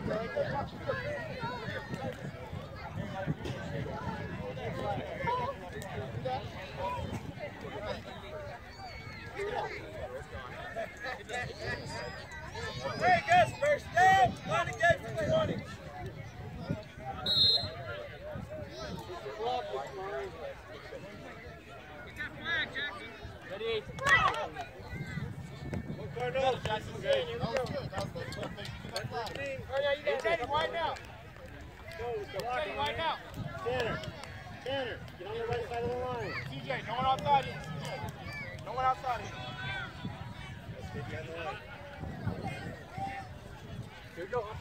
Hey, guys, first down. Line again for 20. Ready? Cardinal, Jackson, good. Here we go. Teddy, wide now. Teddy, wide now. Tanner, get on the right side of the line. TJ, no one outside here. No one outside here. Let's get you on the line. Here we go.